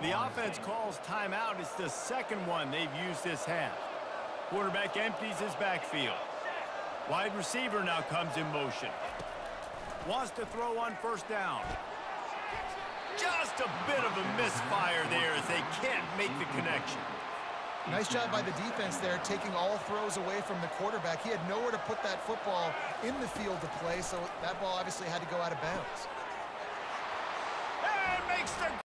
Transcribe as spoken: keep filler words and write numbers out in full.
The offense calls timeout. It's the second one they've used this half. Quarterback empties his backfield. Wide receiver now comes in motion. Wants to throw on first down. Just a bit of a misfire there as they can't make the connection. Nice job by the defense there, taking all throws away from the quarterback. He had nowhere to put that football in the field to play, so that ball obviously had to go out of bounds. And makes the